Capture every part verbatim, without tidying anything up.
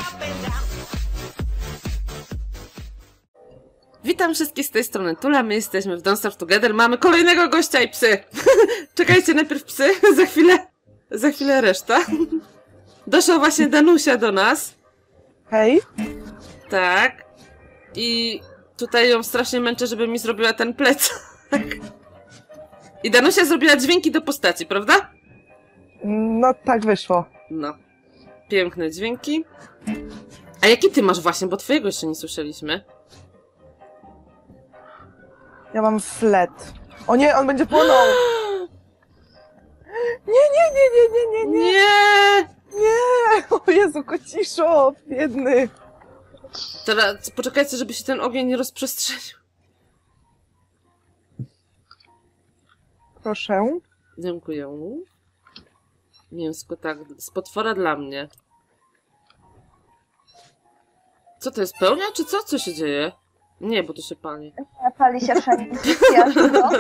Witam wszystkich z tej strony Tula, my jesteśmy w Don't Starve Together, mamy kolejnego gościa i psy. Czekajcie, najpierw psy, za chwilę, za chwilę reszta. Doszła właśnie Danusia do nas. Hej. Tak. I tutaj ją strasznie męczę, żeby mi zrobiła ten plecak. I Danusia zrobiła dźwięki do postaci, prawda? No tak wyszło. No. Piękne dźwięki. A jaki ty masz właśnie, bo twojego jeszcze nie słyszeliśmy. Ja mam flet. O nie, on będzie płonął! Nie, nie, nie, nie, nie, nie, nie! Nie! Nie! O Jezu, kociszo! Biedny! Teraz poczekajcie, żeby się ten ogień nie rozprzestrzenił. Proszę. Dziękuję. Mięsko, tak. Z potwora dla mnie. Co to jest, pełnia, czy co? Co się dzieje? Nie, bo to się pali. Pali się wszędzie. Jasno.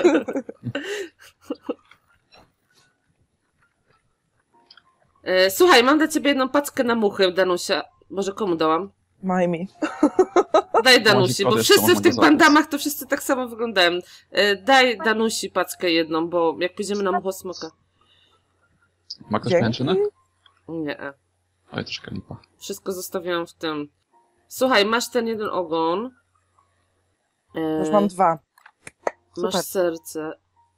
E, słuchaj, mam dla ciebie jedną paczkę na muchy, Danusia. Może komu dałam? Majmi. Daj Danusi, bo wszyscy w tych bandamach to wszyscy tak samo wyglądają. E, daj Danusi paczkę jedną, bo jak pójdziemy na muchosmoka. Ma ktoś pęczynę? Nie. Oj, troszkę lipa. Wszystko zostawiłam w tym. Słuchaj, masz ten jeden ogon. E, Już mam dwa. Masz Super. serce.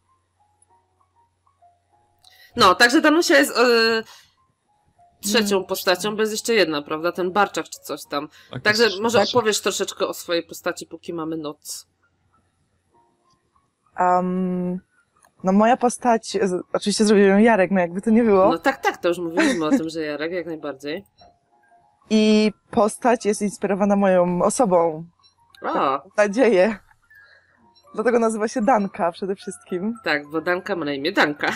No, także Danusia jest e, trzecią Mm. postacią, bo jest jeszcze jedna, prawda? Ten Barczak czy coś tam. Tak, Także jest może Barczak. opowiesz troszeczkę o swojej postaci, póki mamy noc. Um, no moja postać, z- oczywiście zrobił ją Jarek, no jakby to nie było. No tak, tak, to już mówiliśmy o tym, że Jarek, jak najbardziej. I postać jest inspirowana moją osobą. O, Mam nadzieję. Dlatego nazywa się Danka przede wszystkim. tak, bo Danka ma na imię Danka.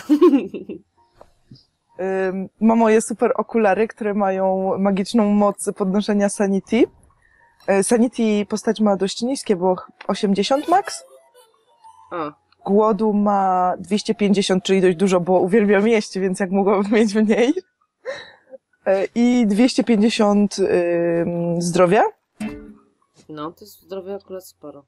Ym, ma moje super okulary, które mają magiczną moc podnoszenia sanity. Y, Sanity postać ma dość niskie, bo osiemdziesiąt max. O, Głodu ma dwieście pięćdziesiąt, czyli dość dużo, bo uwielbiam jeść, więc jak mogłabym mieć mniej. Y, I dwieście pięćdziesiąt ym, zdrowia. no, to jest zdrowie akurat sporo.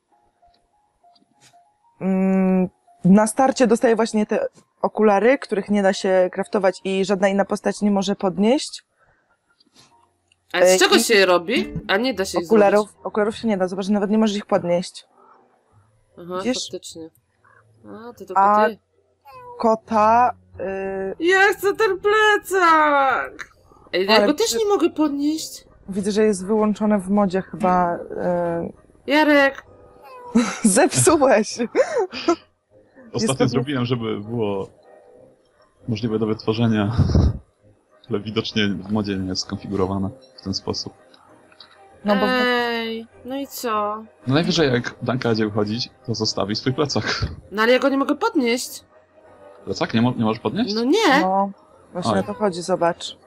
Ym, Na starcie dostaję właśnie te okulary, których nie da się craftować i żadna inna postać nie może podnieść. A z Ej, czego i- się je robi? A nie da się ich Okularów, zrobić. okularów się nie da, zobacz, nawet nie możesz ich podnieść. Aha, Widzisz? faktycznie. A, to tylko A- ty. Kota... Yy, Ja chcę ten plecak! Ej, ja Ale go też ty- nie mogę podnieść. widzę, że jest wyłączone w modzie chyba. Yy, Jarek! zepsułeś! Ostatnio pewnie- zrobiłem, żeby było możliwe do wytworzenia, ale widocznie w modzie nie jest skonfigurowane w ten sposób. No bo Ej, no i co? No najwyżej jak Danka będzie wychodzić, to zostawi swój plecak. No ale ja go nie mogę podnieść. Plecak? Nie, mo nie możesz podnieść? No nie! no, właśnie Oj. o to chodzi, zobacz.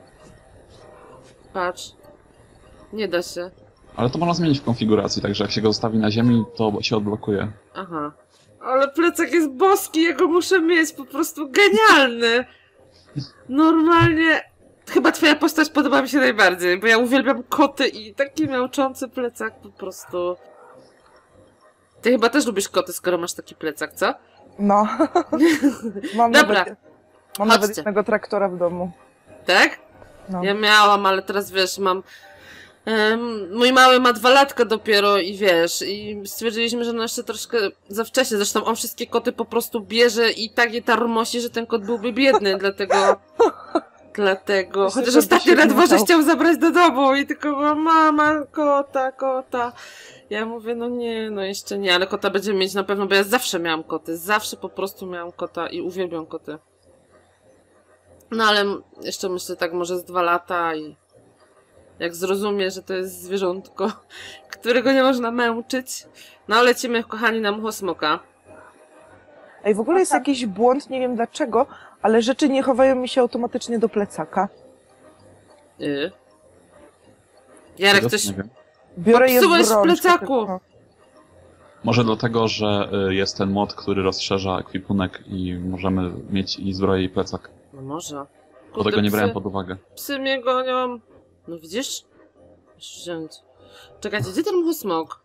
Patrz. Nie da się. Ale to można zmienić w konfiguracji, także jak się go zostawi na ziemi, to się odblokuje. Aha. Ale plecak jest boski, ja go muszę mieć, po prostu genialny. Normalnie. Chyba twoja postać podoba mi się najbardziej, bo ja uwielbiam koty i taki miauczący plecak po prostu. Ty chyba też lubisz koty, skoro masz taki plecak, co? No. mam Dobra. nawet, mam nawet Chodźcie. jednego traktora w domu. Tak? No. Ja miałam, ale teraz wiesz, mam... Em, mój mały ma dwa latka dopiero i wiesz, i stwierdziliśmy, że no jeszcze troszkę za wcześnie, zresztą on wszystkie koty po prostu bierze i tak je tarmosi, że ten kot byłby biedny, dlatego... Dlatego, Myślę, chociaż żeby ostatnio się na dworze musiał. chciał zabrać do domu i tylko była mama, kota, kota. Ja mówię, no nie, no jeszcze nie, ale kota będziemy mieć na pewno, bo ja zawsze miałam koty, zawsze po prostu miałam kota i uwielbiam koty. No ale jeszcze myślę tak może z dwa lata i jak zrozumie, że to jest zwierzątko, którego nie można męczyć. No lecimy, kochani, na muchosmoka. Ej, w ogóle jest jakiś błąd, nie wiem dlaczego, ale rzeczy nie chowają mi się automatycznie do plecaka. Y. Jarek, Tego coś... nie wiem. Biorę je w Popsułeś w rączkę plecaku. tylko. Może dlatego, że y, jest ten mod, który rozszerza ekwipunek i możemy mieć i zbroję i plecak. No może. Bo tego nie psy, brałem pod uwagę. Psy mnie gonią. No widzisz? Musisz wziąć. Czekajcie, gdzie ten muchosmok?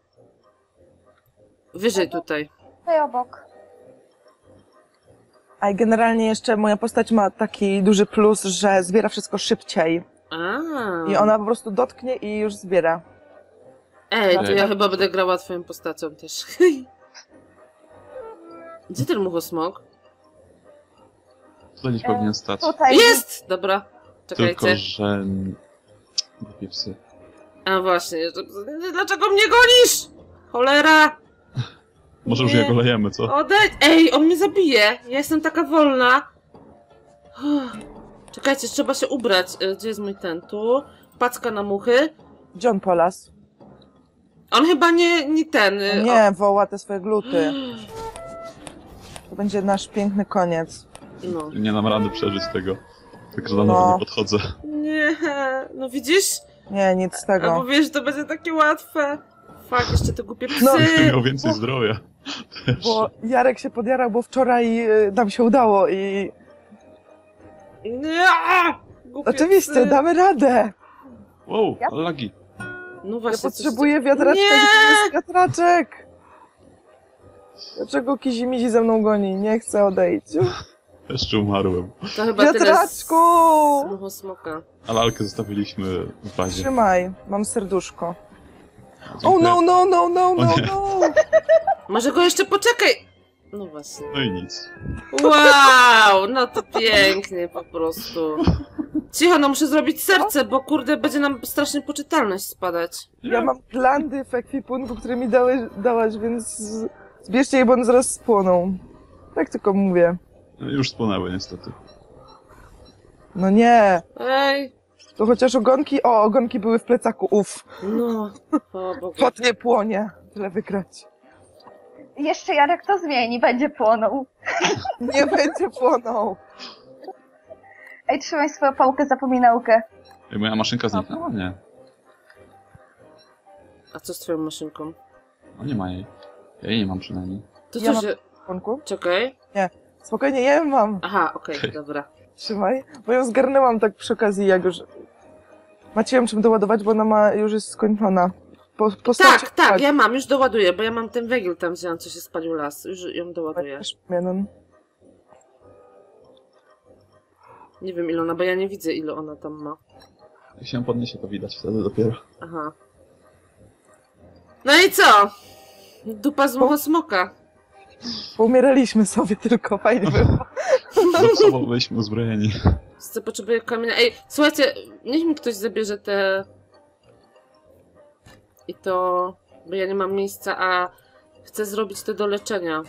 Wyżej tutaj. Tutaj obok. A i generalnie jeszcze moja postać ma taki duży plus, że zbiera wszystko szybciej. A. I ona po prostu dotknie i już zbiera. Ej, to Ej. ja chyba będę grała twoją postacią też. Gdzie ten muchosmok? Tutaj gdzieś powinien stać. Tutaj. Jest! Dobra, czekajcie. Tylko, że... Głupie psy. A właśnie, jeszcze- dlaczego mnie gonisz? Cholera! Może już Nie. je golejemy, co? Odejdź! Ej, on mnie zabije! Ja jestem taka wolna. Czekajcie, trzeba się ubrać. E, Gdzie jest mój ten? Tu. Packa na muchy. John Polas. On chyba nie, nie ten. e, Nie, woła te swoje gluty. To będzie nasz piękny koniec. O, no. Nie dam rady przeżyć tego. Także do nowa No. nie podchodzę. Nie, no widzisz? Nie, nic z A tego. bo wiesz, to będzie takie łatwe. Fuck, jeszcze te głupie psy. No. Będę miał więcej zdrowia. Też. Bo Jarek się podjarał, bo wczoraj y, nam się udało i... Nie! Głupie Oczywiście, psy. damy radę. Wow, Ja- ale lagi. No Ja właśnie, coś- potrzebuję wiatraczka, Nie! gdzie jest wiatraczek? Dlaczego Kizimizi ze mną goni? Nie chcę odejść. Jeszcze umarłem. To chyba tyle z Wiatraczku! smoka. Ale Alkę zostawiliśmy w bazie. Trzymaj, mam serduszko. Oh Dziękuję. no, no, no, no, O no, nie. no! Może go jeszcze poczekaj! No właśnie. No i nic. Wow, no to pięknie po prostu. Cicho, no muszę zrobić serce, bo kurde, będzie nam strasznie poczytalność spadać. Ja mam glandy w ekwipunku, które mi dałeś, dałaś, więc z- zbierzcie je, bo one zaraz spłoną. Tak tylko mówię. Już spłonęły niestety. No nie, Ej, to chociaż ogonki, o, ogonki były w plecaku, uff. no. O Bogu. Pot nie płonie, tyle wygrać. Jeszcze Jarek to zmieni, będzie płonął. Nie będzie płonął. Ej, trzymaj swoją pałkę, zapominałkę. Ej, moja maszynka zniknęła? Nie. A co z twoją maszynką? No nie ma jej. Ja jej nie mam przynajmniej. To Ja co mam- się... Członku? Czekaj. Spokojnie, ja ją mam. Aha, okej, dobra. Trzymaj, bo ją zgarnęłam tak przy okazji, jak już... Macie ją czym doładować, bo ona ma, już jest skończona. Po, postacie- Tak, tak, ja mam, już doładuję, bo ja mam ten węgiel tam wziąłem, co się spalił las. Już ją doładuję. Też jeden. Nie wiem ile ona, bo ja nie widzę ile ona tam ma. Jak się podniesie, to widać wtedy dopiero. Aha. No i co? Dupa z smoka. Poumieraliśmy sobie tylko, fajnie było. Zawsze byliśmy uzbrojeni. Co potrzebuję kamienia. Ej, słuchajcie, niech mi ktoś zabierze te... I to... Bo ja nie mam miejsca, a chcę zrobić te do leczenia.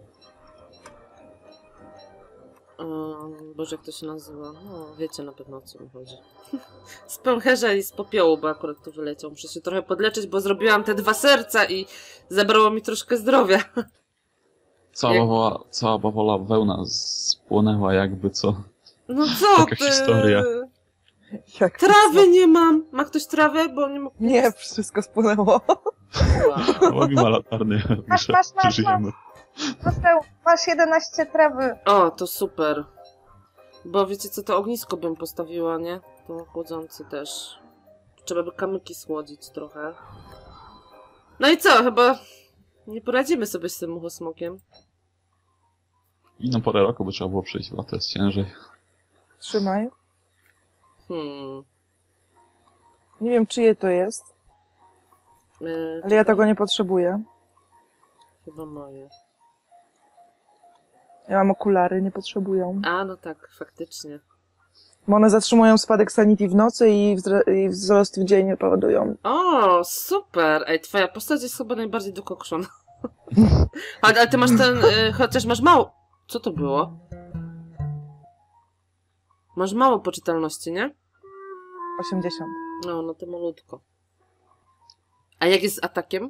Um, Boże, jak to się nazywa? No, wiecie na pewno o co mi chodzi. Z pęcherza i z popiołu, bo akurat tu wyleciał. Muszę się trochę podleczyć, bo zrobiłam te dwa serca i zabrało mi troszkę zdrowia. Cała Jak- bawola, cała bawola wełna spłonęła jakby co. No co Taka ty? historia. Jak Trawy nie mam. Ma ktoś trawę? Bo nie mogę... Nie, wszystko spłynęło. Wow. Łowi ma latarnię, Masz, że masz, masz, przeżyjemy. Został, masz jedenaście trawy. O, to super. Bo wiecie co, to ognisko bym postawiła, nie? To chłodzący też. Trzeba by kamyki słodzić trochę. No i co, chyba nie poradzimy sobie z tym muchosmokiem. Inną porę roku by trzeba było przyjść, w lato jest ciężej. Trzymaj. Hmm. Nie wiem, czyje to jest, E, ale ja tego nie potrzebuję. Chyba moje. Ja mam okulary, nie potrzebują. A, no tak, faktycznie. Bo one zatrzymują spadek sanity w nocy i, wzra- i wzrost w dzień powodują. O, super! Ej, twoja postać jest chyba najbardziej dokokszona. Ale, ale ty masz ten, y, chociaż masz mało... Co to było? Masz mało poczytalności, nie? osiemdziesiąt. No, no to malutko. A jak jest z atakiem?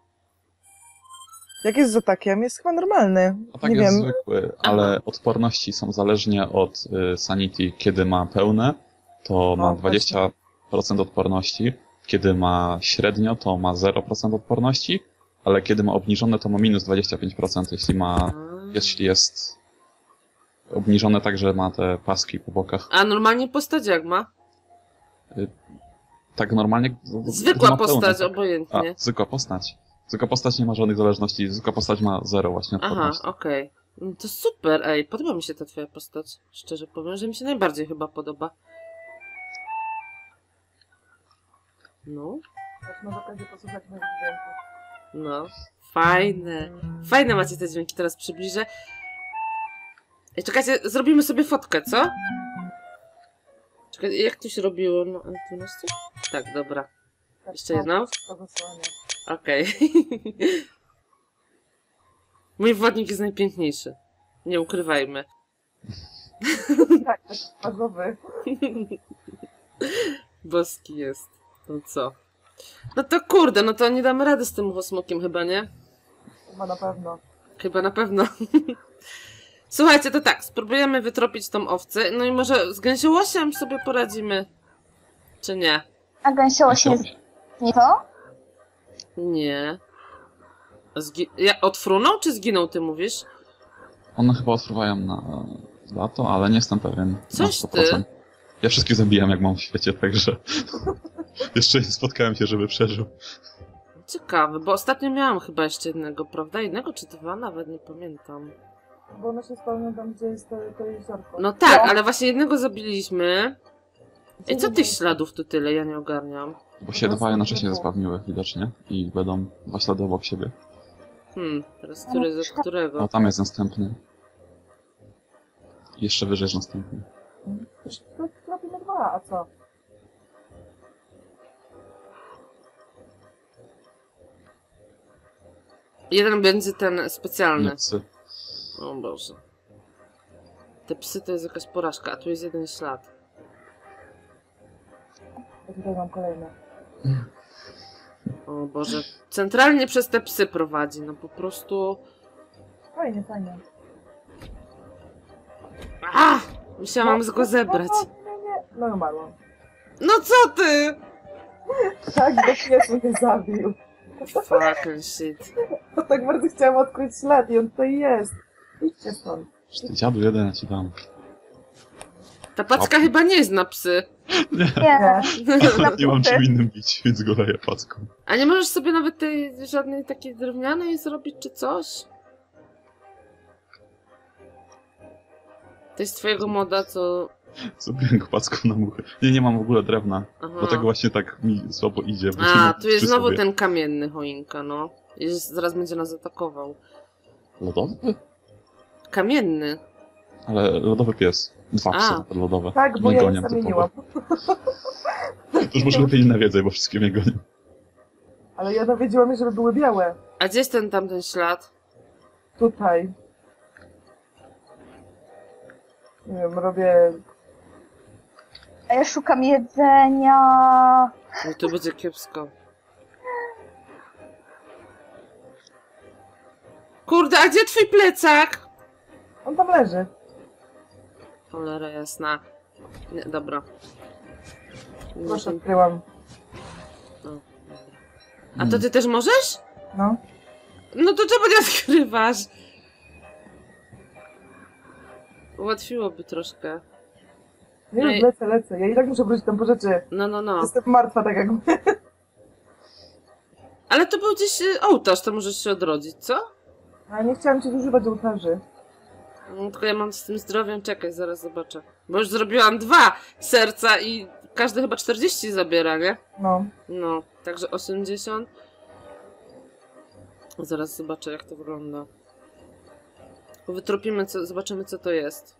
Jak jest z atakiem? Jest chyba normalny. A tak nie jest wiem. zwykły, ale odporności są zależnie od y, sanity. Kiedy ma pełne, to ma O, dwadzieścia procent odporności. Kiedy ma średnio, to ma zero procent odporności. Ale kiedy ma obniżone, to ma minus dwadzieścia pięć procent, jeśli ma, A, jeśli jest obniżone tak, że ma te paski po bokach. A normalnie postać jak ma? Tak normalnie... Zwykła to ma pełno, postać, tak? obojętnie. A, zwykła postać. Zwykła postać nie ma żadnych zależności, zwykła postać ma zero właśnie Aha, odporności. okej. No to super, ej, podoba mi się ta twoja postać. Szczerze powiem, że mi się najbardziej chyba podoba. No, Jak masz okazję posłuchać moich dźwięków. no. Fajne. Fajne macie te dźwięki, teraz przybliżę. Ej, czekajcie, zrobimy sobie fotkę, co? Czekaj, jak to się robiło na N dwanaście? Tak, dobra. Tak, Jeszcze jedną? to wysłanie. Okej. Mój wodnik jest najpiękniejszy. Nie ukrywajmy. Tak, to jest fazowy. Boski jest. No co? No to kurde, no to nie damy rady z tym łosmokiem chyba, nie? Chyba na pewno. Chyba na pewno. Słuchajcie, to tak, spróbujemy wytropić tą owcę. No i może z gęsiołosiem sobie poradzimy. Czy nie? A gęsiołoś nie, nie to? Nie. Zgi ja, odfrunął czy zginął, ty mówisz? One chyba odfruwają na lato, ale nie jestem pewien. Coś na sto procent. Ja wszystkich zabijam jak mam w świecie, także... Jeszcze nie spotkałem się, żeby przeżył. Ciekawe, bo ostatnio miałam chyba jeszcze jednego, prawda? Jednego czy dwa? Nawet nie pamiętam. Bo one się spełnią tam, gdzie jest to, to jeziorko. No tak, No. ale właśnie jednego zabiliśmy. I co tych śladów tu tyle? Ja nie ogarniam. Bo się dwa jednocześnie zespawniły widocznie i będą dwa ślady obok siebie. Hmm, teraz który z którego? O, tam jest następny. Jeszcze wyżej jest następny. Już to robimy dwa, a co? Jeden będzie ten specjalny. Nie, psy. O Boże. Te psy to jest jakaś porażka, a tu jest jeden ślad. Ja tutaj mam kolejne. O Boże. Centralnie przez te psy prowadzi, no po prostu... Fajnie, fajnie. A! Musiałam go zebrać. Nie, nie, no i umarłam. No co ty? Tak, do piesu mnie zabił. Fucking shit. Bo tak bardzo chciałam odkryć ślad i on tutaj jest. Idźcie stąd. Ty dziadu jeden, ja ci dam. Ta paczka chyba nie jest na psy. Nie, Nie. nie mam czym innym bić, więc go leję packą. A nie możesz sobie nawet tej żadnej takiej drewnianej zrobić czy coś? To jest twojego moda, co... Zrobiłem go packą na muchę. Nie, nie mam w ogóle drewna. Aha. Dlatego właśnie tak mi słabo idzie. Bo nie A, mam tu jest przy znowu sobie. ten kamienny choinka, no. I zaraz będzie nas atakował. Lodowy? Kamienny. Ale lodowy pies. Dwa A. psy lodowe. Tak, bo Nie ja je gonią zamieniłam. typowo. To już może lepiej nie nawiedzaj, bo wszystkie mnie gonią. Ale ja dowiedziałam, żeby były białe. A gdzie jest ten tamten ślad? Tutaj. Nie wiem, robię... A ja szukam jedzenia. No to będzie kiepsko. Kurde, a gdzie twój plecak? On tam leży. Cholera jasna. Nie, dobra. Proszę, odkryłam. No, dobra. A to ty też możesz? No. No to czemu nie odkrywasz? Ułatwiłoby troszkę. Nie No wiem, i- lecę, lecę. Ja i tak muszę wrócić tam po rzeczy. No, no, no. Jestem martwa, tak jak my. Ale to był gdzieś y, ołtarz, to możesz się odrodzić, co? Ale nie chciałam cię zużywać ołtarzy. No, tylko ja mam z tym zdrowiem, czekaj, zaraz zobaczę. Bo już zrobiłam dwa serca i każdy chyba czterdzieści zabiera, nie? No. No, także osiemdziesiąt. Zaraz zobaczę, jak to wygląda. Wytropimy, co, zobaczymy, co to jest.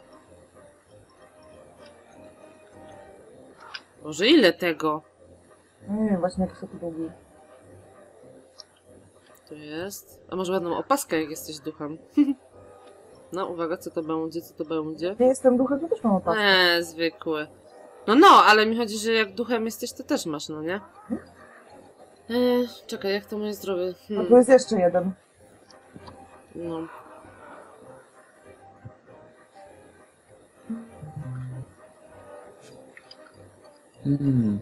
Boże, ile tego? No nie wiem, właśnie jakiś taki długi. To jest... A może ładną opaskę, jak jesteś duchem. No, uwaga, co to będzie, co to będzie? Nie jestem duchem, to też mam opaskę. Eee, zwykły. No, no, ale mi chodzi, że jak duchem jesteś, to też masz, no nie? Eee, czekaj, jak to moje zdrowie? A Hmm. tu jest jeszcze jeden. No. Mm.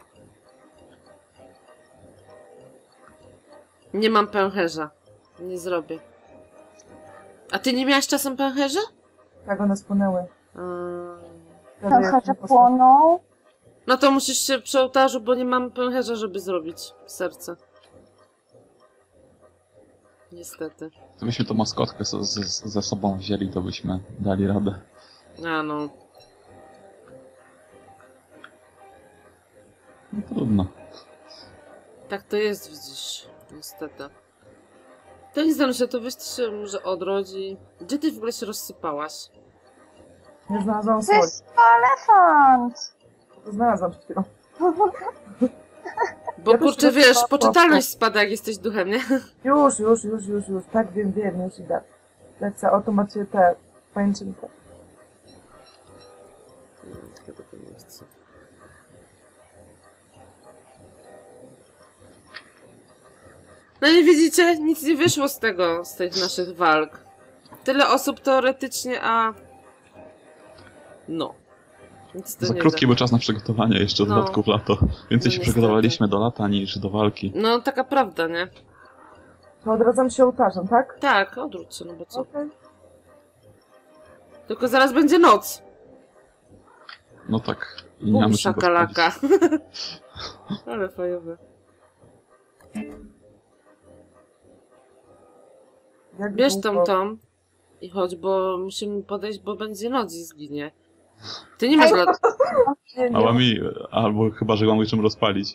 Nie mam pęcherza. Nie zrobię. A ty nie miałaś czasem pęcherza? Tak one spłynęły. Eee... Wtedy jak Pęcherze mi posła- płoną. No to musisz się przy ołtarzu, bo nie mam pęcherza, żeby zrobić serce. Niestety. Gdybyśmy tą maskotkę z, z, ze sobą wzięli, to byśmy dali radę. A no. No trudno. Tak to jest, widzisz. Niestety. To nie znam się, to wiesz, to się może odrodzi. Gdzie ty w ogóle się rozsypałaś? Nie znalazłam To słoń. jest elefant! To znalazłam przed chwilą. Bo Ja też kurczę, się wiesz, rozsypałam. poczytalność spada, jak jesteś duchem, nie? Już, już, już, już, już. Tak, wiem, wiem, już idę. Lecę, oto macie te pajęczynki. No, chyba to nie chcę. No i widzicie, nic nie wyszło z tego, z tych naszych walk. Tyle osób teoretycznie, a... No. Nic to Za nie krótki da. był czas na przygotowanie, jeszcze w No. dodatku w lato. Więcej No się niestety. przygotowaliśmy do lata niż do walki. No, taka prawda, nie? To odradzam się ołtarzem, tak? Tak, odwróć się, no bo co? Okej. Tylko zaraz będzie noc. No tak. I nie mamy Bum, czego szakalaka. sprawdzić. Ale fajowe. Jak Bierz długo? tą tą i chodź, bo musimy podejść, bo będzie noc i zginie. Ty nie masz lat... Nie, nie. Mała mi, albo chyba, że mamy czym rozpalić.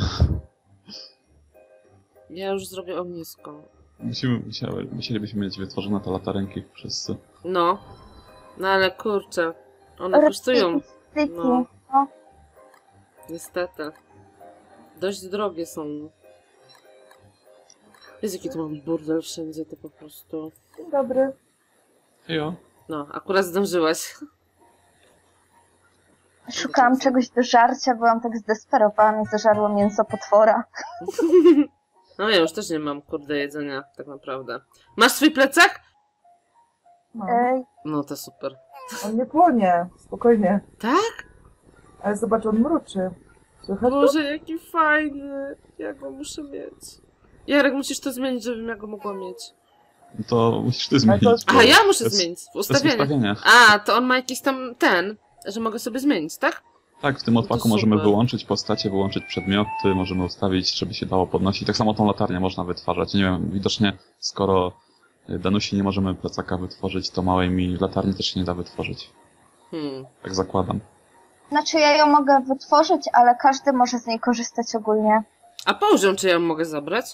Ja już zrobię ognisko. Musimy, musiały, musielibyśmy mieć wytworzone te latarenki wszyscy. No. No ale kurczę. One kosztują. Styki. No. No. Niestety. Dość drogie są. Jest jaki tu mam burdel wszędzie, to po prostu... Dzień dobry. Jo. No, akurat zdążyłaś. Szukałam czegoś do żarcia, byłam tak zdesperowana, zażarło mięso potwora. No ja już też nie mam, kurde, jedzenia, tak naprawdę. Masz swój plecak? No. Ej, No to super. On nie płonie. Spokojnie. Tak? Ale zobacz, on mruczy. Słychać to? Boże, jaki fajny. Ja go muszę mieć. Jarek, musisz to zmienić, żebym ja go mogła mieć. To musisz ty Ale zmienić. to- Aha, ja muszę to jest- zmienić. W To jest ustawieniu. ustawienie. A, to on ma jakiś tam ten, że mogę sobie zmienić, tak? Tak, w tym odpaku to możemy super. wyłączyć postacie, wyłączyć przedmioty, możemy ustawić, żeby się dało podnosić. Tak samo tą latarnię można wytwarzać. Nie wiem, widocznie skoro Danusi nie możemy plecaka wytworzyć, to małej mi latarni też się nie da wytworzyć. Hmm. Tak zakładam. znaczy ja ją mogę wytworzyć, ale każdy może z niej korzystać ogólnie. A połóż ją, czy ja ją mogę zabrać?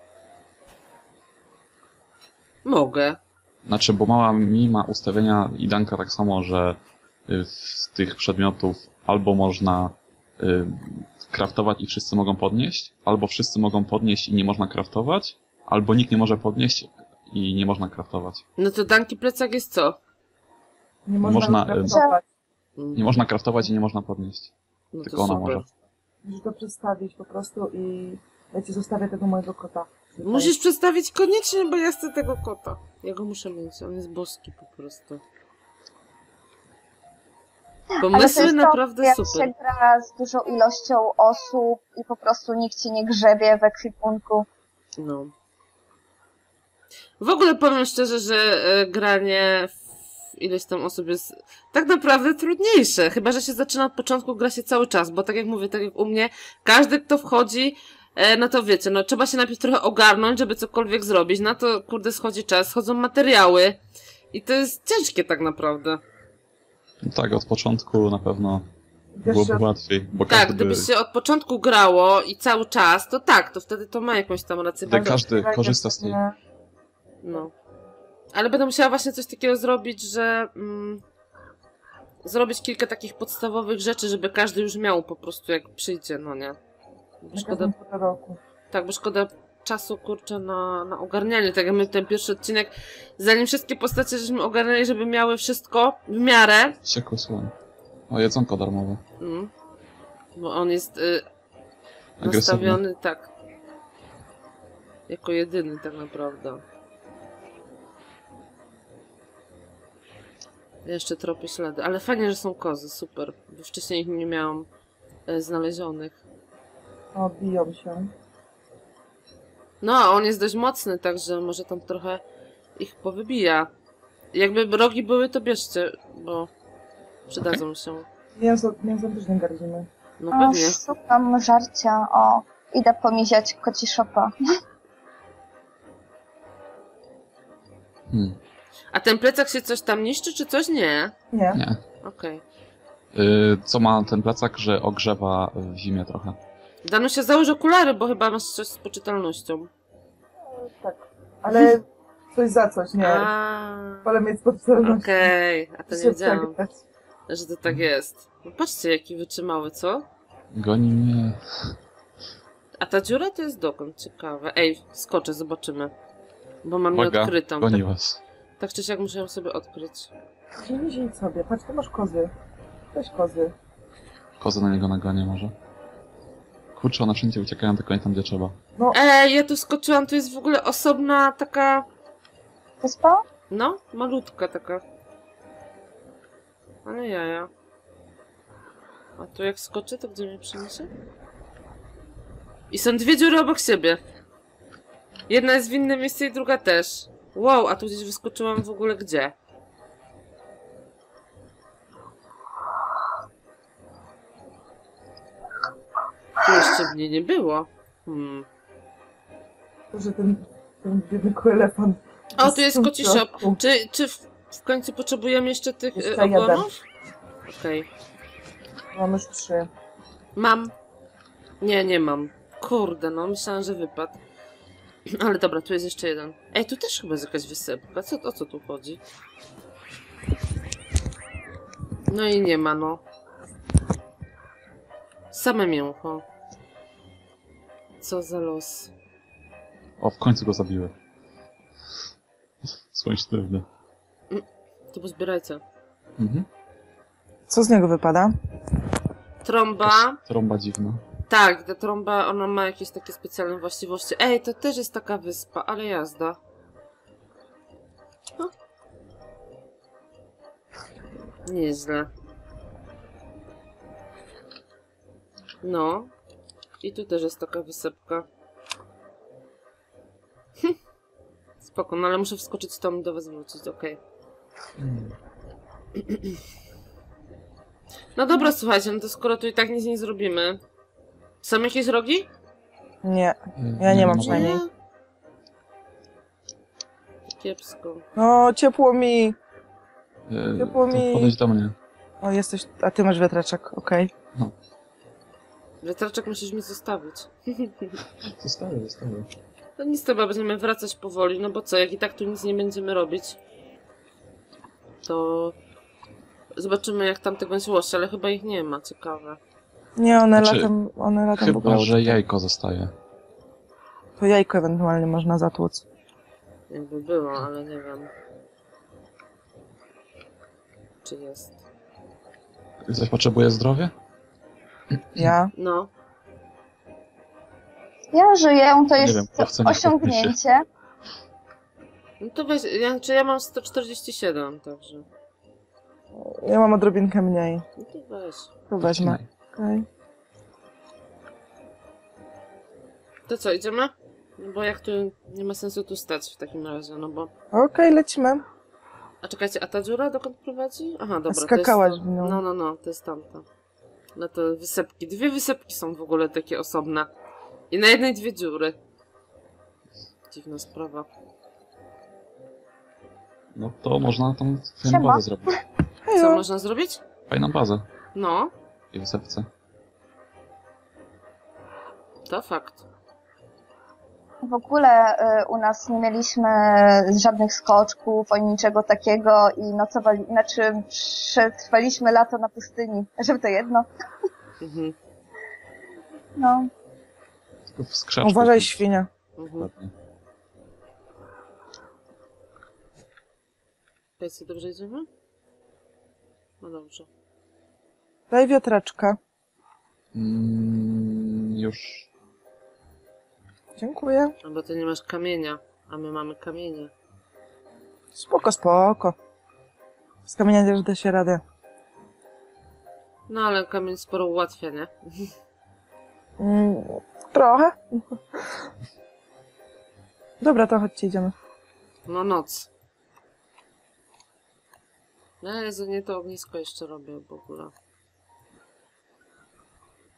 Mogę. Znaczy, bo mała mi ma ustawienia i Danka tak samo, że y, z tych przedmiotów albo można y, craftować i wszyscy mogą podnieść, albo wszyscy mogą podnieść i nie można craftować, albo nikt nie może podnieść i nie można craftować. No to Danki plecak jest co? Nie można, Można, można y- pracować. Hmm. Nie można craftować i nie można podnieść. No Tylko to ona super. może. Musisz to przedstawić po prostu i ja ci zostawię tego mojego kota. Musisz przedstawić koniecznie, bo ja chcę tego kota. Ja go muszę mieć, on jest boski po prostu. Ale to Pomysły jest to, naprawdę jak super. się gra z dużą ilością osób i po prostu nikt ci nie grzebie w ekwipunku. No. W ogóle powiem szczerze, że e, granie w ileś tam osób jest tak naprawdę trudniejsze. Chyba że się zaczyna od początku, gra się cały czas, bo tak jak mówię, tak jak u mnie, każdy kto wchodzi, e, no to wiecie, no trzeba się najpierw trochę ogarnąć, żeby cokolwiek zrobić. Na to kurde schodzi czas, schodzą materiały i to jest ciężkie tak naprawdę. No tak, od początku na pewno Wiesz, byłoby że- łatwiej, bo Tak, każdy, gdyby się od początku grało i cały czas, to tak, to wtedy to ma jakąś tam rację. gdy bytu. każdy korzysta z tej... Nie, No. Ale będę musiała właśnie coś takiego zrobić, że mm, zrobić kilka takich podstawowych rzeczy, żeby każdy już miał po prostu jak przyjdzie, no nie? Bo na Szkoda, każdym pół roku. tak, bo szkoda czasu, kurczę, na, na ogarnianie. Tak jak my ten pierwszy odcinek, zanim wszystkie postacie żeśmy ogarniali, żeby miały wszystko w miarę, Ciekły słoń. O, jedzonko darmowe. mm, bo on jest y, Agresywny. nastawiony tak, jako jedyny tak naprawdę. Jeszcze tropię ślady, ale fajnie, że są kozy, super, bo wcześniej ich nie miałam e, znalezionych. O, biją się. No, a on jest dość mocny, także może tam trochę ich powybija. Jakby rogi były, to bierzcie, bo przydadzą się. Mięso, mięso też nie gardzimy. No O, pewnie. szukam żarcia. O, idę pomiziać koci szopa. Hmm. A ten plecak się coś tam niszczy, czy coś? Nie. Nie. Nie. Okej. Y, co ma ten plecak, że ogrzewa w zimie trochę. Danusia, załóż okulary, bo chyba masz coś z poczytalnością. Tak. Ale coś za coś, nie. A, Wolę mieć sposobność. okej. A to nie wiedziałam, że to tak jest. No patrzcie, jaki wytrzymały, co? Goni mnie. A ta dziura to jest dokąd? Ciekawe. Ej, skoczę, zobaczymy. Bo mam Uwaga, nieodkrytą. goni Tak, was. tak czy siak muszę ją sobie odkryć. Nie idź sobie. Patrz, tu masz kozy. Weź kozy. Kozy na niego nagonie może. Kurczę, one wszędzie uciekają, tylko nie tam, gdzie trzeba. Ej, ja tu skoczyłam, tu jest w ogóle osobna taka... Wyspa? No, malutka taka. Ale jaja. A tu jak skoczę, to gdzie mnie przyniesie? I są dwie dziury obok siebie. Jedna jest w innym miejscu i druga też. Wow, a tu gdzieś wyskoczyłam w ogóle gdzie? Tu jeszcze mnie nie było. Hmm. Że ten, ten biedny elefant. O, tu jest koci shop. środku. Czy, czy w, w końcu potrzebujemy jeszcze tych Jeszcze y, ogonów? Okej. Mam już trzy. Mam. Nie, nie mam. Kurde, no myślałam, że wypadł. Ale dobra, tu jest jeszcze jeden. Ej, tu też chyba jest jakaś wysepka. Co, o co tu chodzi? No i nie ma, no. Same mięcho. Co za los. O, w końcu go zabiły. Słoń sztywny. To pozbierajcie. Mhm. Co z niego wypada? Trąba. Trąba dziwna. Tak, ta trąba, ona ma jakieś takie specjalne właściwości. Ej, to też jest taka wyspa, ale jazda. No. Nieźle. No. I tu też jest taka wysepka. Hm. Spoko, no ale muszę wskoczyć tam i do was wrócić, okej. No dobra, słuchajcie, no to skoro tu i tak nic nie zrobimy. Są jakieś rogi? Nie. Ja nie mam mogę. przynajmniej. Kiepsko. No, ciepło mi. Y, Ciepło to mi. Podejdź do mnie. O, jesteś... A ty masz wiatraczek, okej. Wiatraczek musisz mi zostawić. Zostawię, zostawię. To nic, chyba będziemy wracać powoli, no bo co, jak i tak tu nic nie będziemy robić, to zobaczymy jak tam tego złość, ale chyba ich nie ma, ciekawe. Nie, one Znaczy, latem... One latem w ogóle... Chyba, że jajko zostaje. To jajko ewentualnie można zatłuc. Jakby było, ale nie wiem. Czy jest. Ktoś potrzebuje zdrowia? Ja? No, Ja żyję, to Nie jest wiem, kto chce, niech osiągnięcie. no to weź, ja, czy ja mam sto czterdzieści siedem, także. Ja mam odrobinkę mniej. No to weź. To wezmę. Wcinaj. Okej. To co, idziemy? No bo jak tu nie ma sensu tu stać w takim razie, no bo... Okej, lecimy. A czekajcie, a ta dziura dokąd prowadzi? Aha, dobra, Skakałaś to jest w nią. to. No, no, no, to jest tamta. No to wysepki. Dwie wysepki są w ogóle takie osobne. I na jednej dwie dziury. Dziwna sprawa. No to można tam fajną Siema. bazę zrobić. Co Hejo. można zrobić? Fajną bazę. No, I wysepce. to fakt. W ogóle y, u nas nie mieliśmy żadnych skoczków, ani niczego takiego i nocowali, znaczy przetrwaliśmy lato na pustyni, żeby to jedno. Mhm, No, Tylko w skrzaczku. Uważaj, świnia. mhm. Dokładnie. Państwo, dobrze idziemy? No dobrze. Daj wiatraczka. Mm, już. Dziękuję. No bo ty nie masz kamienia, a my mamy kamienie. Spoko, spoko. Z kamienia też da się radę. No ale kamień sporo ułatwia, nie? Mm, trochę. Dobra, to chodźcie, idziemy. No noc. No Jezu, nie to ognisko jeszcze robię w ogóle.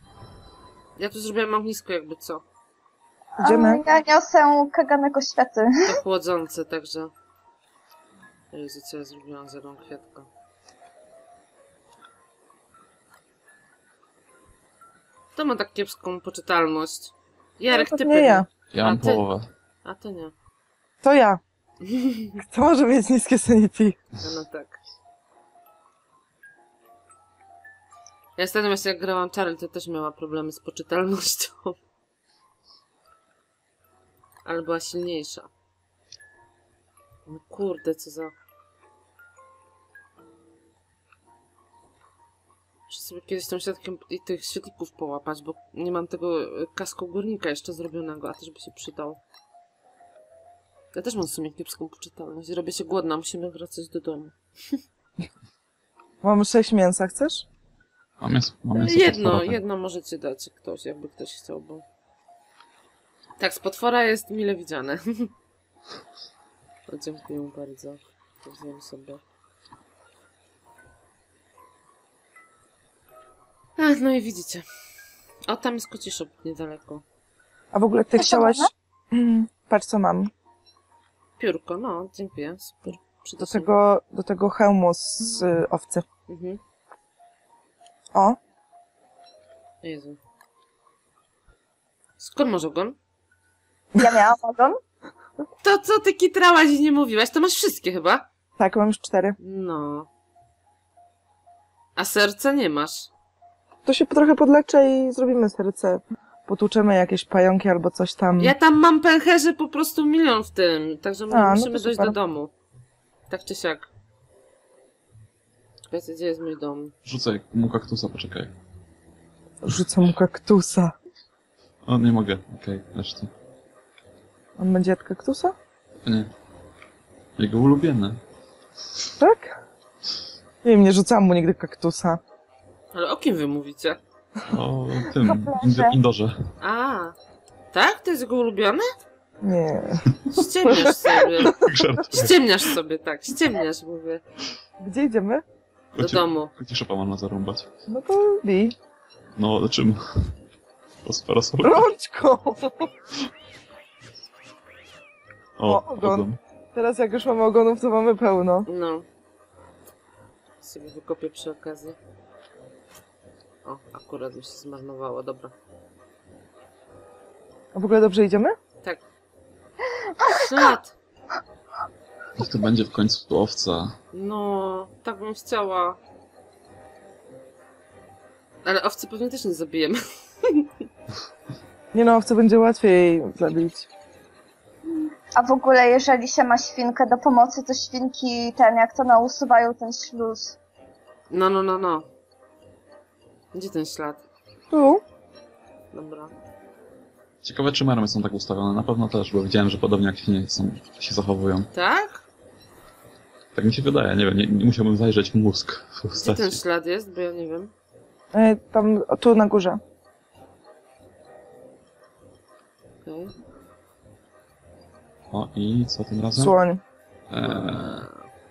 Ja tu zrobiłam ognisko jakby co. Idziemy? A ja niosę kaganek oświaty. To chłodzące, także... Jezu, co ja zrobiłam za tą kwiatkę. To ma tak kiepską poczytalność. Jarek, No, ty to nie ja. Ja A mam ty? połowę. A to nie. To ja. Kto może mieć niskie sanity? No, no tak. Ja ostatnio właśnie jak grałam Charlie, to też miała problemy z poczytalnością. Ale była silniejsza. No kurde, co za... Muszę sobie kiedyś tą siatkiem i tych świetlików połapać, bo nie mam tego e, kasku górnika jeszcze zrobionego, a też by się przydał. Ja też mam w sumie kiepską poczytalność. Robię się głodna, musimy wracać do domu. Mam sześć mięsa, chcesz? Mam mięso, mam mięso Jedno, potwora, tak. jedno możecie dać ktoś, jakby ktoś chciał, bo... Tak, z potwora jest mile widziane. O, dziękuję bardzo. To wziąłem sobie. Ach, no i widzicie. O, tam jest kociszop niedaleko. A w ogóle ty Co chciałaś... mamy? Mm, Patrz co mam. Piórko, no, dziękuję. Super. Do Przydatne. tego, do tego hełmu z y, owcy. Mhm. O, Jezu. Skąd masz ogon? Ja miałam ogon. To co ty kitrałaś i nie mówiłaś? To masz wszystkie chyba? tak, mam już cztery. No. A serca nie masz. To się trochę podleczę i zrobimy serce. Potłuczemy jakieś pająki albo coś tam. Ja tam mam pęcherzy po prostu milion w tym, także my A, no musimy to dojść super. do domu. Tak czy siak. Czekajcie, gdzie jest mój dom? Rzucaj mu kaktusa, poczekaj. Rzucę mu kaktusa. O, nie mogę. Okej, reszty. On będzie jadł kaktusa? Nie. Jego ulubione. Tak? Nie wiem, nie rzucałam mu nigdy kaktusa. Ale o kim wy mówicie? O tym, Koplerze. indo, indorze. A, tak? To jest jego ulubiony? Nie. Ściemniasz sobie. Żartuję. Ściemniasz sobie, tak. Ściemniasz, mówię. Gdzie idziemy? Do Kocie- domu. Kociszopa można zarąbać. No to bij. No, czym? Z parasolką. Rączką! O, O, ogon. ogon. Teraz jak już mamy ogonów, to mamy pełno. No. Sobie wykopię przy okazji. O, akurat mi się zmarnowało, dobra. A w ogóle dobrze idziemy? Tak. Ślad! Niech to będzie w końcu owca. No, tak bym chciała. Ale owcy pewnie też nie zabijemy. Nie no, owce będzie łatwiej zabić. A w ogóle, jeżeli się ma świnkę do pomocy, to świnki, ten, jak to no, usuwają ten śluz. No, no, no, no. Gdzie ten ślad? Tu? Dobra. Ciekawe, czy mermy są tak ustawione. Na pewno też, bo widziałem, że podobnie jak świnie są, się zachowują. Tak? Tak mi się wydaje, nie wiem, nie, nie musiałbym zajrzeć w mózg w Gdzie postaci. ten ślad jest? Bo ja nie wiem. E, tam, o, tu na górze. Okej. O, i co tym razem? Słoń. Eee,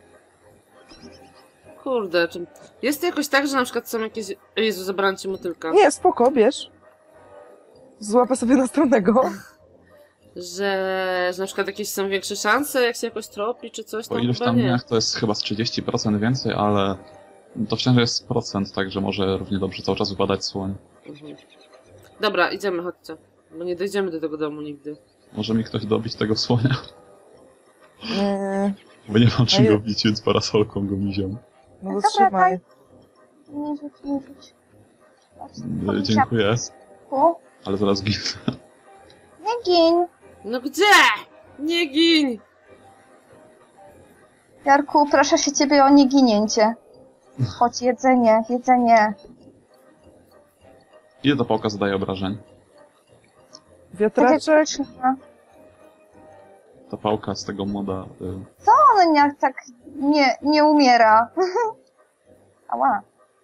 Kurde, czym... Jest jakoś tak, że na przykład są jakieś... O Jezu, zabrałam ci motylka. Nie, spoko, bierz. Złapę sobie następnego. Że, że na przykład jakieś są większe szanse, jak się jakoś tropi, czy coś po tam, iluś chyba tam nie. dniach to jest chyba z trzydzieści procent więcej, ale to wciąż jest procent, także może równie dobrze cały czas wypadać słoń. Mhm. Dobra, idziemy, chodźcie. Bo nie dojdziemy do tego domu nigdy. Może mi ktoś dobić tego słonia? Nie, Bo nie mam czym A ja- go bić, więc parasolką go miziam. no to Dobra, trzymaj. Nie rzuć, nie rzuć. E, Dziękuję, Tu. ale zaraz ginę. Nie gin. No gdzie? Nie gin! Jarku, proszę się ciebie o nieginięcie. Chodź, jedzenie, jedzenie. Ile ta pałka zadaje obrażeń? Wiatraczek. No, Ta pałka z tego moda... Y, on jak tak nie, nie umiera. Ała.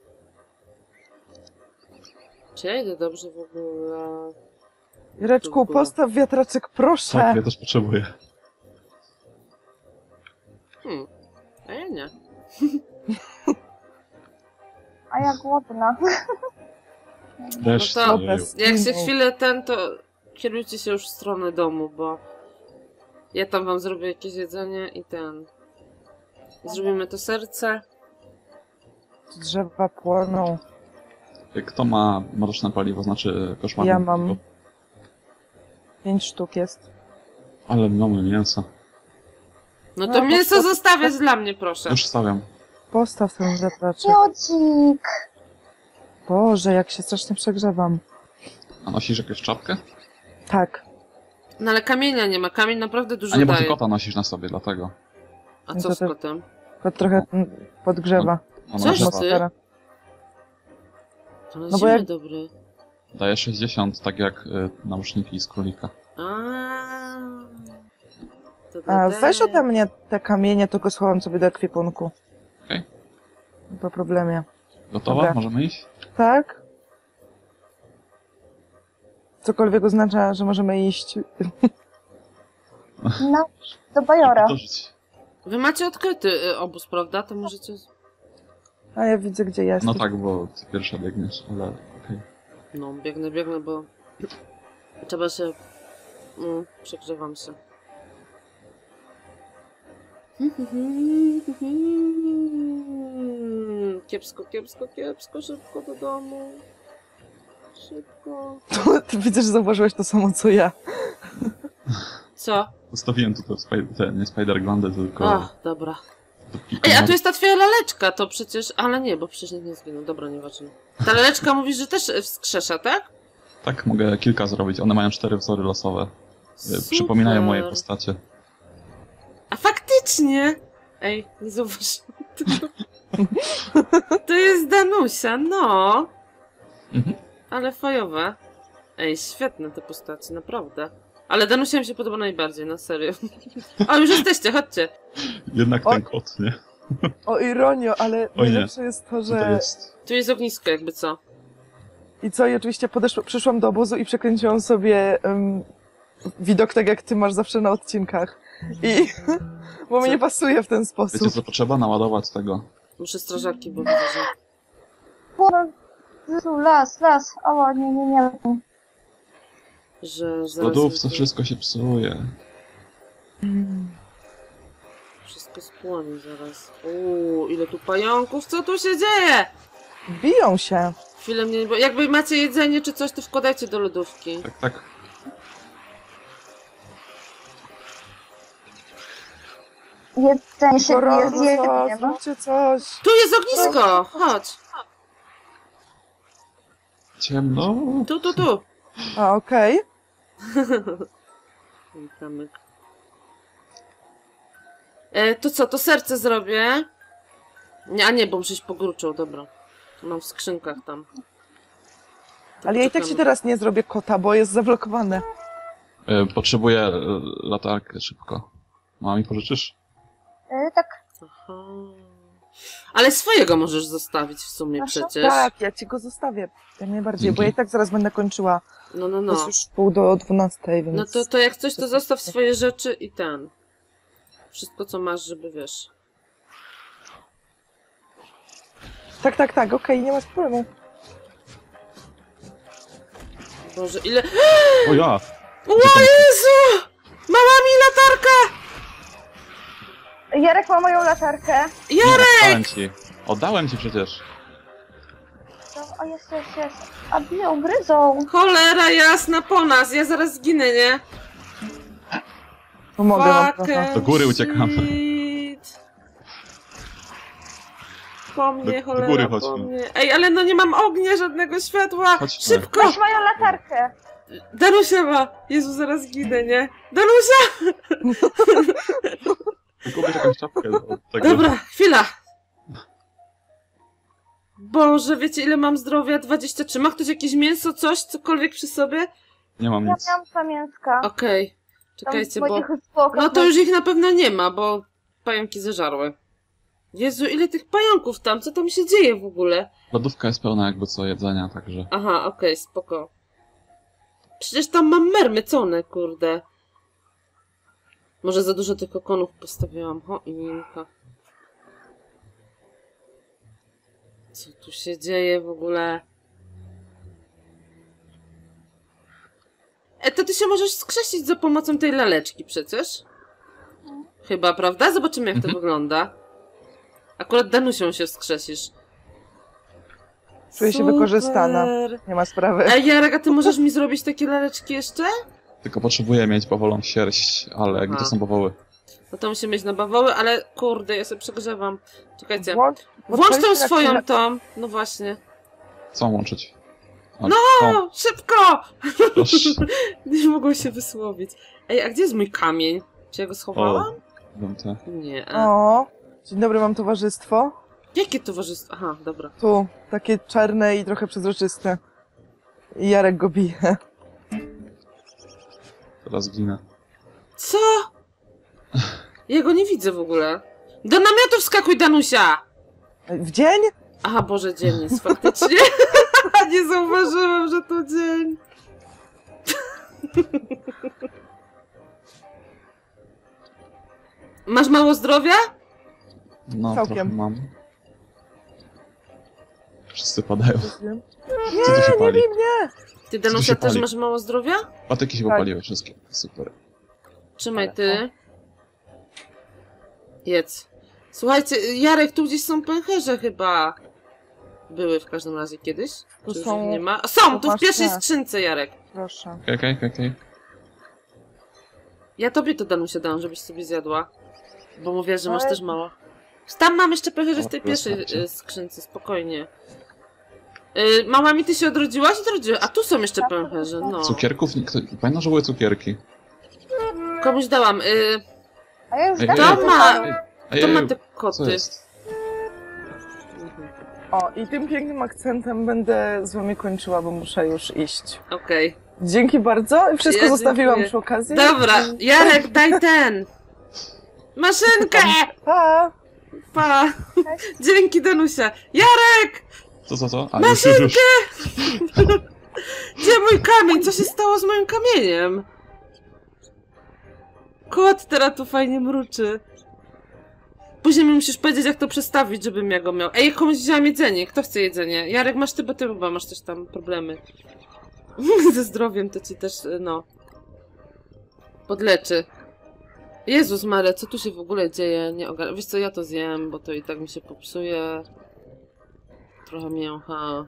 Czy ja idę dobrze w ogóle? Jareczku, postaw wiatraczek, proszę. tak, ja też potrzebuję. Hmm. A ja nie. A ja głodna. Wreszcie. No to- jeju. Jak się chwilę ten, to kierujcie się już w stronę domu, bo ja tam wam zrobię jakieś jedzenie i ten... Zrobimy to serce. Drzewa płoną. Kto ma mroczne paliwo, znaczy koszmarne Ja mam. paliwo? Pięć sztuk jest. Ale mamy mięso. No to No, mięso to- zostawiać dla mnie, proszę. Już stawiam. Postaw ten wiatraczek. Miodzik! Boże, jak się strasznie przegrzewam. A nosisz jakąś czapkę? Tak. No ale kamienia nie ma. Kamień naprawdę dużo A nie, bo ty daje. kota nosisz na sobie, dlatego. A No co to z też- kotem? Tylko trochę mm, podgrzewa. Ona Coś grzewa. ty? atmosferę. To na No bo zimę jak- dobry. Daje sześćdziesiąt, tak jak y, nauczniki z królika. A. To A dlatego. weź ode mnie te kamienie, to go schowam sobie do ekwipunku. Okej. Po problemie. Gotowa? Dobra. Możemy iść? Tak? Cokolwiek oznacza, że możemy iść. No, do Bajora. Dożyć. Wy macie odkryty y, obóz, prawda? To możecie... A ja widzę, gdzie jest. No tak, bo ty pierwsza biegniesz, ale okej. No, biegnę, biegnę, bo... Trzeba się... Mm, przegrzewam się. Kiepsko, kiepsko, kiepsko, szybko do domu. Szybko. Ty widzę, że zauważyłeś to samo, co ja. Co? Zostawiłem tu te, spaj- te nie spider-glandy, tylko... A, dobra. dopóki Ej, a komar- tu jest ta twoja laleczka, to przecież... Ale nie, bo przecież nikt nie zginął. Dobra, nieważne. Ta laleczka mówisz, że też wskrzesza, tak? Tak, mogę kilka zrobić. One mają cztery wzory losowe. Y, Super. Przypominają moje postacie. A faktycznie! Ej, nie zauważyłam tego. To jest Danusia, no. Mhm. Ale fajowe. Ej, świetne te postacie, naprawdę. Ale Danusia mi się podoba najbardziej, na serio. O, już jesteście, chodźcie. Jednak O- ten kot, nie? O ironio, ale O nie. najlepsze jest to, Co to że... jest? Tu jest ognisko, jakby co. I co, i oczywiście podeszłam, przyszłam do obozu i przekręciłam sobie um, widok tak, jak ty masz zawsze na odcinkach. I... bo mi nie pasuje w ten sposób. Wiecie co, potrzeba naładować tego. Muszę strażaki, bo widzę, że... Jezu, las, las. O, nie, nie, nie. że W zaraz lodówce mi tu wszystko się psuje. wszystko spłonie zaraz. Uuu, ile tu pająków, co tu się dzieje? Biją się. Chwilę mnie, bo jakby macie jedzenie czy coś, to wkładajcie do lodówki. Tak, tak. Jedzenie się Gorąco, jest jedzenie, no. zróbcie coś. Tu jest ognisko! Chodź. Ciemno. Tu, tu, tu. A, okej. Ten kamyk. E, to co, to serce zrobię? Nie, a nie, bo muszę iść po gruczoł, dobra. Mam w skrzynkach tam. To Ale ja i tak poczekamy. ci teraz nie zrobię kota, bo jest zablokowane. Y, Potrzebuję y, latarkę szybko. Mama mi pożyczysz? Y, tak, Aha. Ale swojego możesz zostawić w sumie Proszę? przecież. Tak, ja ci go zostawię. Jak najbardziej, Dzięki. bo ja i tak zaraz będę kończyła. No, no, To no. jest już pół do dwunastej, więc... No to, to jak coś, to zostaw swoje rzeczy i ten. Wszystko, co masz, żeby wiesz. Tak, tak, tak, okej, nie ma problemu. Boże, ile... O ja! O Jezu! Mama mi latarka! Jarek ma moją latarkę. Nie, Jarek! oddałem ci. Oddałem ci przecież. To, o, jest, jest, jest. A mnie ugryzą. Cholera jasna po nas, ja zaraz zginę, nie? Pomogę wam Fuck trochę. and Do góry uciekamy. shit. Po mnie, Do- do cholera, góry po chodźmy. mnie. Ej, ale no nie mam ognia, żadnego światła. Chodźmy. Szybko! Weź moją latarkę. Danusia ma. Jezu, zaraz ginę, nie? Danusia! Kupisz jakąś czapkę od tego. Dobra, chwila. Boże, wiecie ile mam zdrowia? dwadzieścia trzy. Ma ktoś jakieś mięso, coś, cokolwiek przy sobie? Nie mam Ja nic. miałam dwa mięska. Okej. Tam Czekajcie, w bo... moich zwłokach No to mam- już ich na pewno nie ma, bo pająki zeżarły. Jezu, ile tych pająków tam? Co tam się dzieje w ogóle? Lodówka jest pełna jakby co jedzenia, także... Aha, okej, spoko. Przecież tam mam mermy, co one, kurde? Może za dużo tych kokonów postawiłam. Ho, i minka. Co tu się dzieje w ogóle? E, to ty się możesz skrzesić za pomocą tej laleczki przecież. Chyba, prawda? Zobaczymy, jak to Mhm. wygląda. Akurat Danusią się wskrzesisz. Czuję się Super. wykorzystana. Nie ma sprawy. Ej, Jarek, a ty możesz mi zrobić takie laleczki jeszcze? Tylko potrzebuję mieć bawolą sierść, ale gdzie Aha. są bawoły? No to musimy mieć na bawoły, ale kurde, ja sobie przegrzewam. Czekajcie. Włącz, Włącz tą odpalić na swoją chwilę. tą. No właśnie. Co mam łączyć? O, No! o, O, szybko! proszę. Nie mogło się wysłowić. Ej, a gdzie jest mój kamień? Czy ja go schowałam? Wiem te. Nie. O, dzień dobry, mam towarzystwo. Jakie towarzystwo? Aha, dobra. Tu, takie czarne i trochę przezroczyste. I Jarek go bije. Teraz ginę. Co? Ja go nie widzę w ogóle. Do namiotu wskakuj, Danusia! W dzień? Aha, Boże, dzień jest faktycznie. Nie zauważyłam, że to dzień. Masz mało zdrowia? No, Całkiem. trochę mam. Wszyscy padają. Nie, Co tu się nie pali? bij mnie! Ty, się Danusia, też pali? masz mało zdrowia? Patyki się Tak. popaliły wszystkie. Super. Trzymaj ty. Jedz. Słuchajcie, Jarek, tu gdzieś są pęcherze chyba. Były w każdym razie kiedyś. Tu Czy już są- ich nie ma? Są, tu w masz pierwszej te. skrzynce, Jarek. Proszę. Okej, okej, okej, okej. Ja tobie to Danusia dałam, żebyś sobie zjadła. Bo mówię, że masz Ale- też mało. Tam mam jeszcze pęcherze w tej O, pierwszej wystarczy. y, skrzynce, spokojnie. Y, mała mi, ty się odrodziłaś? Odrodziłaś. A tu są jeszcze pęcherze, no. Cukierków? Nikt... Pamiętam, że były cukierki. Komuś dałam. Y, A ja już Ej, dawno ej, to ma- mam. ej, kto ej, ma ej, te co koty? jest? Mhm. O, i tym pięknym akcentem będę z wami kończyła, bo muszę już iść. Okej. Dzięki bardzo. Wszystko Ja zostawiłam dziękuję. przy okazji. Dobra, Jarek, daj ten! Maszynkę! Pa! Pa! Dzięki, Danusia. Jarek! Co, co, co? A, już, już, już. Gdzie mój kamień? Co się stało z moim kamieniem? Kot teraz tu fajnie mruczy. Później mi musisz powiedzieć, jak to przestawić, żebym ja go miał. Ej, komuś wziąłem jedzenie. Kto chce jedzenie? Jarek, masz ty, bo ty chyba masz też tam problemy. Ze zdrowiem to ci też, no... podleczy. Jezus Maria, co tu się w ogóle dzieje? Nie ogar... Wiesz co, ja to zjem, bo to i tak mi się popsuje. Trochę mięcha.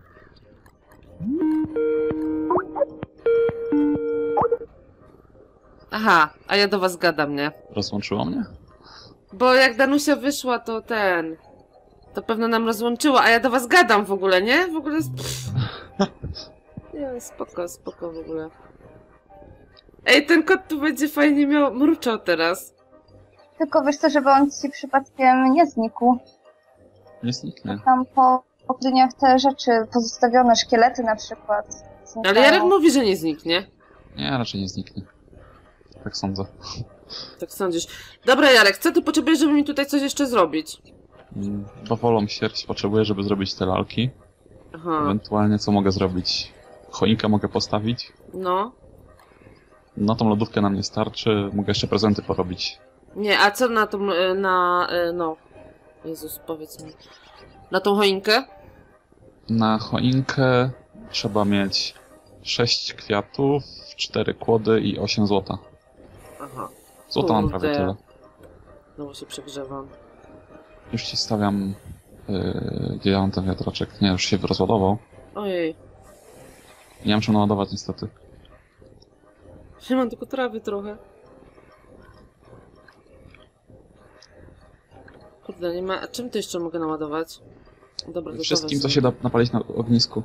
Aha, a ja do was gadam, nie? Rozłączyło mnie? Bo jak Danusia wyszła, to ten... To pewno nam rozłączyło, a ja do was gadam w ogóle, nie? W ogóle... Pff. Nie, spoko, spoko w ogóle. Ej, ten kot tu będzie fajnie miał... mruczał teraz. Tylko wiesz co, żeby on ci przypadkiem nie znikł. Nie zniknie. Tam po po dniach te rzeczy pozostawione, szkielety na przykład. Ale znikają. Jarek mówi, że nie zniknie. Nie, raczej nie zniknie. Tak sądzę. Tak sądzisz. Dobra, Jarek, co ty potrzebujesz, żeby mi tutaj coś jeszcze zrobić? Mm, Bawolą sierść potrzebuję, żeby zrobić te lalki. Aha, Ewentualnie co mogę zrobić? Choinkę mogę postawić. no. Na tą lodówkę nam nie starczy. Mogę jeszcze prezenty porobić. Nie, a co na tą, e, na, e, no... Jezus, powiedz mi. Na tą choinkę? Na choinkę trzeba mieć sześć kwiatów, cztery kłody i osiem złota. Aha, Złota mam Kurde. prawie tyle. znowu się przegrzewam. Już ci stawiam... Yy, gdzie ja mam ten wiatraczek? Nie, już się rozładował. Ojej, Nie mam czym naładować niestety. ja mam tylko trawy trochę. Kurde, nie ma... A czym to jeszcze mogę naładować? Dobra, to Wszystkim, co dawaj się sobie. da napalić na ognisku.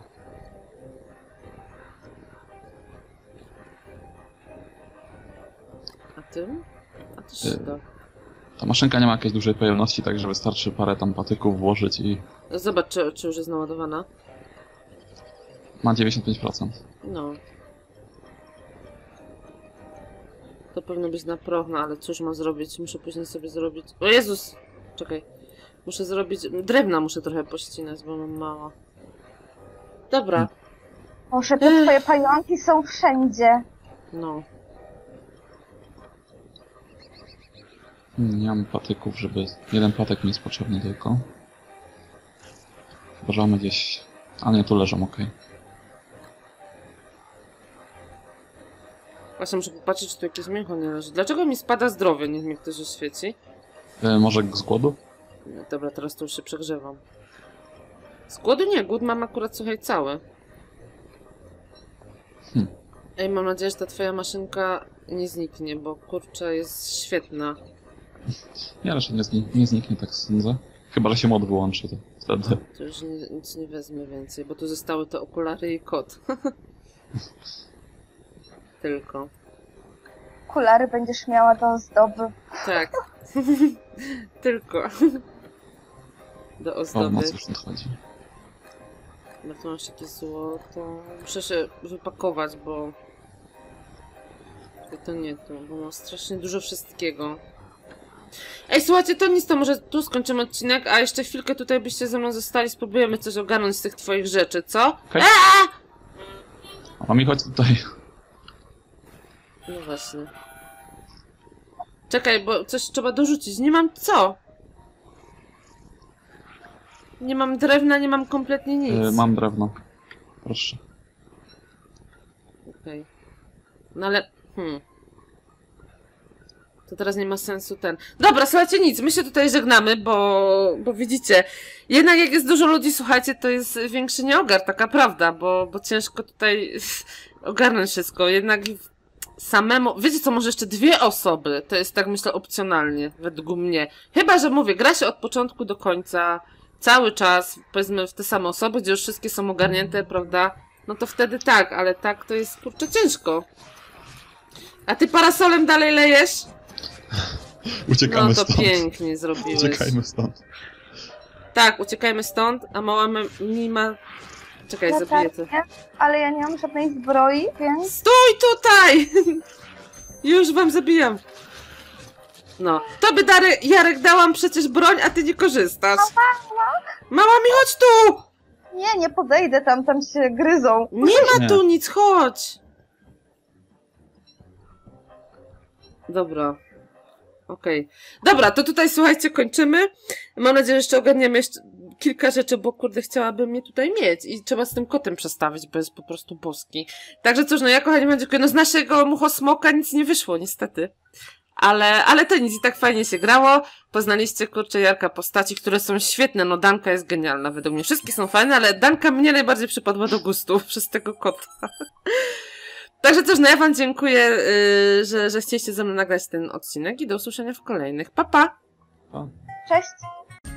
A tym? A to się Y- da. Ta maszynka nie ma jakiejś dużej pojemności, także wystarczy parę tam patyków włożyć i Zobacz, czy, czy już jest naładowana. ma dziewięćdziesiąt pięć procent. No. To powinno być na proch, no ale cóż mam zrobić? Muszę później sobie zrobić... O Jezus! Czekaj. Muszę zrobić... Drewna muszę trochę pościnać, bo mam mało. Dobra. Boże, te twoje pająki są wszędzie. No. Hmm, Nie mam patyków, żeby... Jeden patek mi jest potrzebny tylko. Chyba, że mamy gdzieś... A nie, tu leżą, okej. Właśnie muszę popatrzeć, czy tu jakieś mięcho nie leży. Dlaczego mi spada zdrowie? Niech mi ktoś oświeci. E, może z głodu? No, dobra, teraz to już się przegrzewam. Z głodu nie, głód mam akurat, słuchaj, cały. Hmm. Ej, mam nadzieję, że ta twoja maszynka nie zniknie, bo kurczę, jest świetna. Nie, raczej nie, znik nie zniknie, tak sądzę. Chyba, że się mod wyłączy, to wtedy. To już nie, nic nie wezmę więcej, bo tu zostały te okulary i kot. Tylko. Okulary będziesz miała do ozdoby. Tak. Tylko. Do O, ozdoby. moc już nadchodzi. No tu masz jakieś złoto. Muszę się wypakować, bo... To nie tu, bo mam strasznie dużo wszystkiego. Ej, słuchajcie, to nic, to może tu skończymy odcinek, a jeszcze chwilkę tutaj byście ze mną zostali, spróbujemy coś ogarnąć z tych twoich rzeczy, co? Hej. Eee! A mi chodź tutaj. No właśnie. Czekaj, bo coś trzeba dorzucić. Nie mam co? Nie mam drewna, nie mam kompletnie nic. E, mam drewno. Proszę. Okej. No ale... Hmm. To teraz nie ma sensu ten... Dobra, słuchajcie, nic. My się tutaj żegnamy, bo... Bo widzicie, jednak jak jest dużo ludzi, słuchajcie, to jest większy nieogar, taka prawda, bo, bo ciężko tutaj ogarnąć wszystko. Jednak samemu... Wiecie co, może jeszcze dwie osoby, to jest tak myślę opcjonalnie, według mnie. Chyba, że mówię, gra się od początku do końca, cały czas, powiedzmy w te same osoby, gdzie już wszystkie są ogarnięte, prawda? No to wtedy tak, ale tak to jest, kurczę, ciężko. A ty parasolem dalej lejesz? Uciekamy No to stąd. pięknie zrobiłeś. Uciekajmy stąd. Tak, uciekajmy stąd, a mała me- mi ma... Czekaj, No zabiję tak, to. nie? Ale ja nie mam żadnej zbroi, więc... Stój tutaj! Już wam zabijam. No. Tobie, Dary, Jarek, dałam przecież broń, a ty nie korzystasz. Mała mi, chodź tu! Nie, nie podejdę tam, tam się gryzą. Nie ma Nie. tu nic, chodź! Dobra. Okej. Dobra, to tutaj słuchajcie, kończymy. Mam nadzieję, że jeszcze ogarniemy jeszcze kilka rzeczy, bo kurde, chciałabym je tutaj mieć i trzeba z tym kotem przestawić, bo jest po prostu boski. Także cóż, no ja kochani, mam dziękuję. No z naszego muchosmoka nic nie wyszło, niestety. Ale, ale to nic, i tak fajnie się grało. Poznaliście, kurczę, Jarka postaci, które są świetne. No Danka jest genialna według mnie. Wszystkie są fajne, ale Danka mnie najbardziej przypadła do gustu przez tego kota. Także cóż, no ja wam dziękuję, yy, że, że chcieliście ze mną nagrać ten odcinek i do usłyszenia w kolejnych. Pa, pa! Pa. Cześć!